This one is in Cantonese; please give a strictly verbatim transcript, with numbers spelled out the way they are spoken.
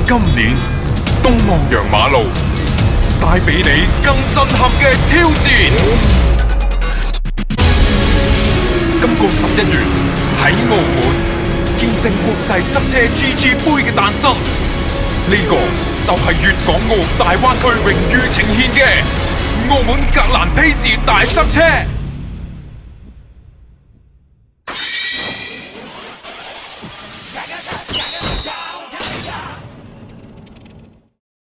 今年東望洋馬路帶俾你更震撼嘅挑戰。今個十一月喺澳門見證國際塞車 G G 杯嘅誕生，呢、這個就係粵港澳大灣區榮譽呈現嘅澳門格蘭披治大塞車。